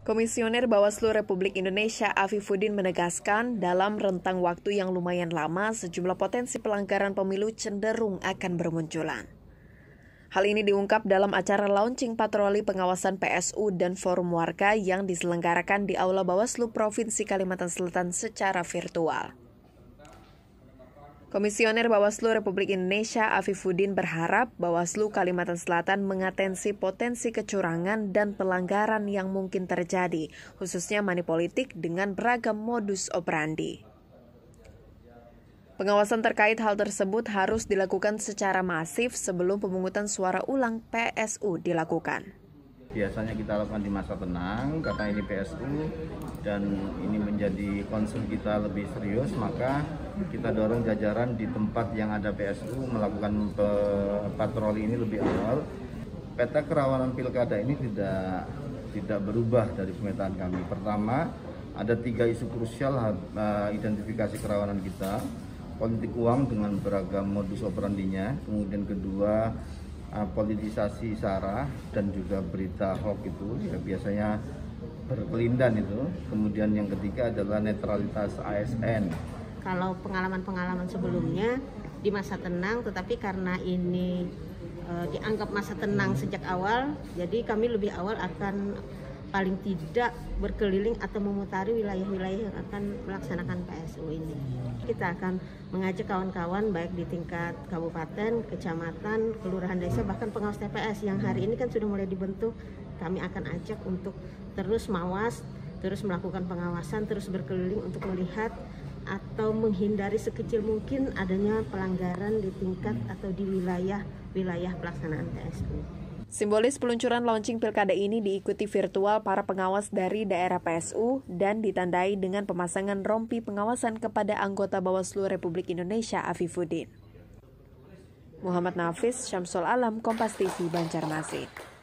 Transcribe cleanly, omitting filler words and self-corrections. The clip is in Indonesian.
Komisioner Bawaslu Republik Indonesia Afifuddin menegaskan dalam rentang waktu yang lumayan lama, sejumlah potensi pelanggaran pemilu cenderung akan bermunculan. Hal ini diungkap dalam acara launching patroli pengawasan PSU dan forum warga yang diselenggarakan di Aula Bawaslu Provinsi Kalimantan Selatan secara virtual. Komisioner Bawaslu Republik Indonesia Afifuddin berharap Bawaslu Kalimantan Selatan mengatensi potensi kecurangan dan pelanggaran yang mungkin terjadi, khususnya money politik dengan beragam modus operandi. Pengawasan terkait hal tersebut harus dilakukan secara masif sebelum pemungutan suara ulang PSU dilakukan. Biasanya kita lakukan di masa tenang karena ini PSU dan ini menjadi concern kita lebih serius, maka kita dorong jajaran di tempat yang ada PSU melakukan patroli ini lebih awal. Peta kerawanan pilkada ini tidak berubah dari pemetaan kami. Pertama, ada 3 isu krusial identifikasi kerawanan kita. Politik uang dengan beragam modus operandinya, kemudian kedua politisasi SARA dan juga berita hoax itu ya biasanya berkelindan itu. Kemudian yang ketiga adalah netralitas ASN. Kalau pengalaman-pengalaman sebelumnya di masa tenang, tetapi karena ini dianggap masa tenang sejak awal, jadi kami lebih awal akan paling tidak berkeliling atau memutari wilayah-wilayah yang akan melaksanakan PSU ini. Kita akan mengajak kawan-kawan baik di tingkat kabupaten, kecamatan, kelurahan desa, bahkan pengawas TPS yang hari ini kan sudah mulai dibentuk. Kami akan ajak untuk terus mawas, terus melakukan pengawasan, terus berkeliling untuk melihat atau menghindari sekecil mungkin adanya pelanggaran di tingkat atau di wilayah pelaksanaan PSU. Simbolis peluncuran launching pilkada ini diikuti virtual para pengawas dari daerah PSU dan ditandai dengan pemasangan rompi pengawasan kepada anggota Bawaslu Republik Indonesia Afifuddin. Muhammad Nafis, Syamsul Alam, Kompas TV, Banjarmasin.